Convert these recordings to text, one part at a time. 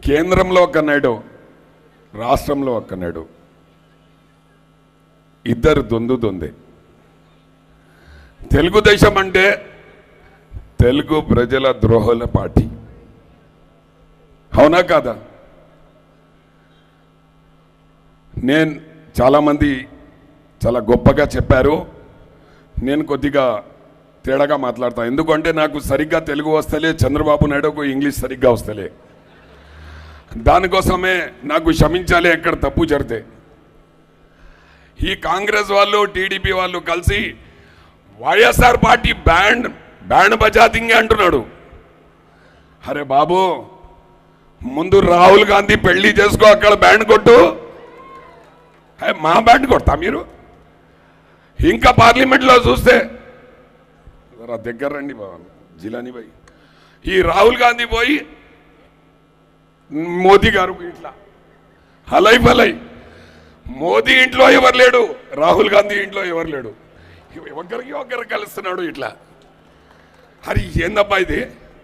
కేంద్రంలో ఒక నాయుడు, రాష్ట్రంలో ఒక నాయుడు, ఇద్దరు దొందే. తెలుగుదేశం అంటే తెలుగు ప్రజల ద్రోహుల పార్టీ, అవునా కాదా? నేను చాలామంది చాలా గొప్పగా చెప్పారు, నేను కొద్దిగా తేడాగా మాట్లాడతా. ఎందుకంటే నాకు సరిగ్గా తెలుగు వస్తలే, చంద్రబాబు నాయుడుకు ఇంగ్లీష్ సరిగ్గా వస్తలే. దానికోసమే నాకు క్షమించాలి ఎక్కడ తప్పు జరిగితే. ఈ కాంగ్రెస్ వాళ్ళు టీడీపీ వాళ్ళు కలిసి వైఎస్ఆర్ పార్టీ బ్యాండ్ బజాతింగే అంటున్నాడు. అరే బాబు, ముందు రాహుల్ గాంధీ పెళ్లి చేసుకో, అక్కడ బ్యాండ్ కొట్టు. మా బ్యాండ్ కొడతా మీరు? ఇంకా పార్లమెంట్లో చూస్తే దగ్గర రండి బాబు జిలానీ భాయ్, ఈ రాహుల్ గాంధీ పోయి మోదీ గారు ఇట్లా హలై ఫలై, మోదీ ఇంట్లో ఎవరు లేడు, రాహుల్ గాంధీ ఇంట్లో ఎవరు లేడు, ఒకరికి కలుస్తున్నాడు ఇట్లా. అరే ఏందబ్బా ఇది,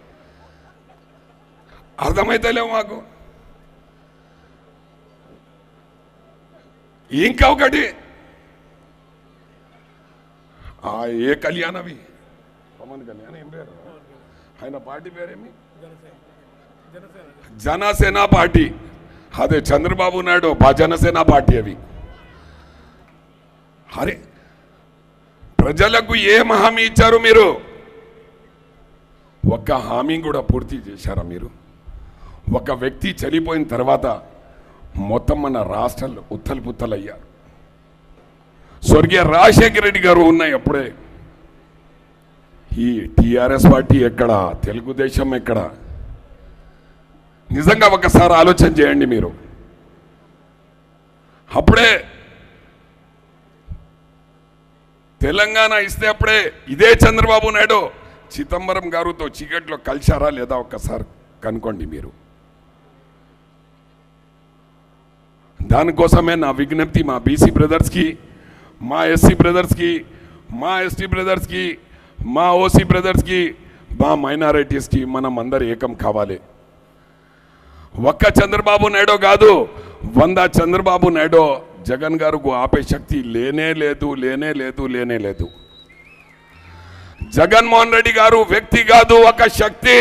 అర్థమైతలేవు మాకు. ఇంకా ఒకటి ఏ కళ్యాణ్ అవి పవన్ కళ్యాణ్ ఏం పేరు, ఆయన పార్టీ పేరేమి, జనసేన పార్టీ. అదే చంద్రబాబు నాయుడు జనసేన పార్టీ. అవి అరే ప్రజలకు ఏం హామీ ఇచ్చారు మీరు? ఒక్క హామీ కూడా పూర్తి చేశారా మీరు? ఒక వ్యక్తి చనిపోయిన తర్వాత మొత్తం మన రాష్ట్రాలు ఉత్తలు పుత్తలయ్యారు. స్వర్గీయ రాజశేఖర రెడ్డి గారు ఉన్నాయి అప్పుడే. ఈ టిఆర్ఎస్ పార్టీ ఎక్కడ, తెలుగుదేశం ఎక్కడ? నిజంగా ఒకసారి ఆలోచన చేయండి మీరు. అప్పుడే తెలంగాణ ఇస్తే అప్పుడే ఇదే చంద్రబాబు నాయుడు చిదంబరం గారితో చీకట్లో కలిశారా లేదా ఒక్కసారి కనుక్కోండి మీరు. దానికోసమే నా విజ్ఞప్తి మా బీసీ బ్రదర్స్కి, మా ఎస్సీ బ్రదర్స్కి, మా ఎస్టీ బ్రదర్స్కి, మా ఓసీ బ్రదర్స్కి, మా మైనారిటీస్కి, మనం అందరు ఏకం కావాలి. ఒక్క చంద్రబాబు నాయుడు కాదు, 100 చంద్రబాబు నాయుడు జగన్ గారుకు ఆపే శక్తి లేనే లేదు, లేనే లేదు, లేనే లేదు. జగన్మోహన్ రెడ్డి గారు వ్యక్తి కాదు, ఒక శక్తి.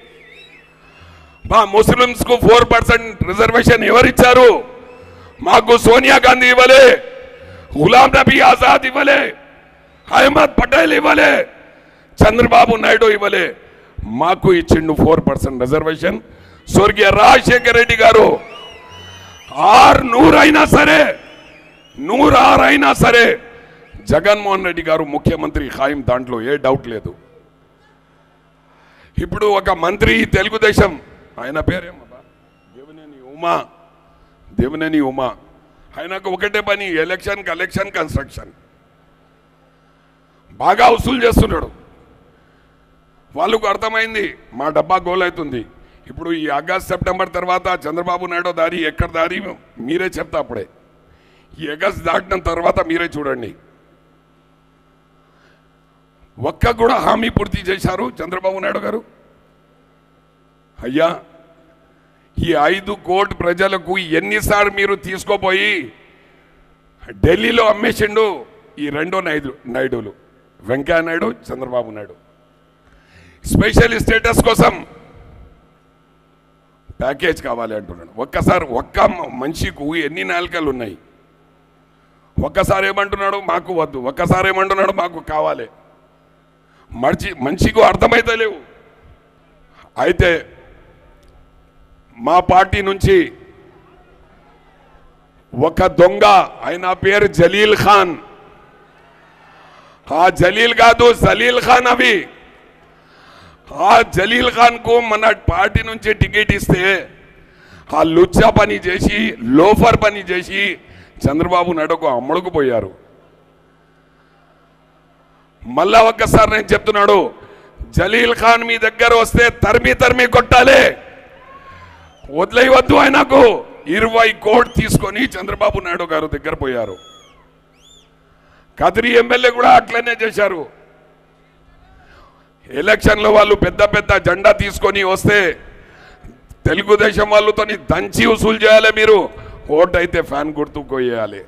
మా ముస్లిమ్స్ కు 4% రిజర్వేషన్ ఎవరిచ్చారు? మాకు సోనియా గాంధీ ఇవ్వలే, గులాం నబీ ఆజాద్ ఇవ్వలే, అహ్మద్ పటేల్ ఇవ్వలే, చంద్రబాబు నాయుడు ఇవ్వలే. మాకు ఇచ్చిండు 4% రిజర్వేషన్ స్వర్గీయ రాజశేఖర రెడ్డి గారు. 100 అయినా సరే, 106 అయినా సరే జగన్మోహన్ రెడ్డి గారు ముఖ్యమంత్రి ఖాయం, దాంట్లో ఏ డౌట్ లేదు. ఇప్పుడు ఒక మంత్రి తెలుగుదేశం, ఆయన పేరేమబ్బా, దేవినేని ఉమా. ఆయనకు ఒకటే పని, ఎలక్షన్ కలెక్షన్ కన్స్ట్రక్షన్. బాగా వసూలు చేస్తున్నాడు. వాళ్ళకు అర్థమైంది మా డబ్బా గోల్ అవుతుంది. ఇప్పుడు ఈ ఆగస్ట్ సెప్టెంబర్ తర్వాత చంద్రబాబు నాయుడు దారి ఎక్కడ దారి మీరే చెప్తా. అప్పుడే ఈ ఆగస్ట్ దాటిన తర్వాత మీరే చూడండి. ఒక్క కూడా హామీ పూర్తి చేశారు చంద్రబాబు నాయుడు గారు? అయ్యా, ఈ 5 కోట్ల ప్రజలకు ఎన్నిసార్లు మీరు తీసుకోపోయి ఢిల్లీలో అమ్మేసిండు ఈ 2 నాయుడులు, వెంకయ్య నాయుడు, చంద్రబాబు నాయుడు. స్పెషల్ స్టేటస్ కోసం ప్యాకేజ్ కావాలి అంటున్నాడు. ఒక్కసారి ఒక్క మనిషికి ఎన్ని నాలుకలు ఉన్నాయి? ఒక్కసారి ఏమంటున్నాడు మాకు వద్దు, ఒక్కసారి ఏమంటున్నాడు మాకు కావాలి. మనిషికి అర్థమైతే లేవు. అయితే మా పార్టీ నుంచి ఒక దొంగ, ఆయన పేరు జలీల్ ఖాన్. ఆ జలీల్ కాదు, జలీల్ ఖాన్. అవి ఆ జలీల్ ఖాన్ కు మన పార్టీ నుంచి టికెట్ ఇస్తే ఆ లుచ్చా పని చేసి, లోఫర్ పని చేసి చంద్రబాబు నాయుడుకు అమ్ముడుకు పోయారు. మళ్ళా ఒక్కసారి నేను చెప్తున్నాడు, జలీల్ ఖాన్ మీ దగ్గర వస్తే తరిమి కొట్టాలి, వదిలేయవద్దు. ఆయనకు 20 కోట్లు తీసుకొని చంద్రబాబు నాయుడు గారు దగ్గర పోయారు. కదిరి ఎమ్మెల్యే కూడా అట్లనే చేశారు. ఎలక్షన్లో వాళ్ళు పెద్ద జెండా తీసుకొని వస్తే తెలుగుదేశం వాళ్ళతో దంచి వసూలు చేయాలి మీరు. ఓటు అయితే ఫ్యాన్ గుర్తుకు వేయాలి,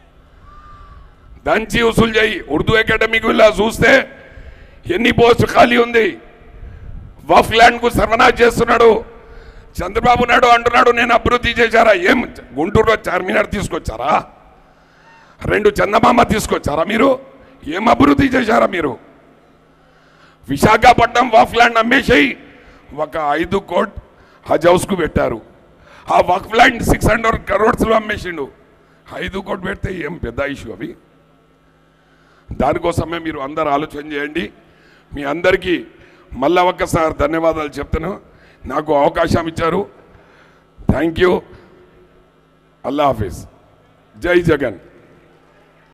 దంచి వసూలు చేయి. ఉర్దూ అకాడమీకి ఇలా చూస్తే ఎన్ని పోస్టు ఖాళీ ఉంది. వఫ్ ల్యాండ్కు సర్వనాశ చేస్తున్నాడు. చంద్రబాబు నాయుడు అంటున్నాడు నేను అభివృద్ధి చేశారా? ఏం గుంటూరులో చార్మినార్ తీసుకొచ్చారా? 2 చందమామ తీసుకొచ్చారా మీరు? ఏం అభివృద్ధి చేశారా మీరు? విశాఖపట్నం వఫ్ ల్యాండ్ అమ్మేసి ఒక 5 కోట్ హజ్ హౌస్కు పెట్టారు. ఆ వఫ్ ల్యాండ్ 600 crores అమ్మేసిండు. 5 కోట్లు పెడితే ఏం పెద్ద ఇష్యూ అవి? దానికోసమే మీరు అందరు ఆలోచన చేయండి. మీ అందరికీ మళ్ళా ఒక్కసారి ధన్యవాదాలు చెప్తాను. నాకు అవకాశం ఇచ్చారు. Thank you. అల్లా హాఫీజ్. జై జగన్.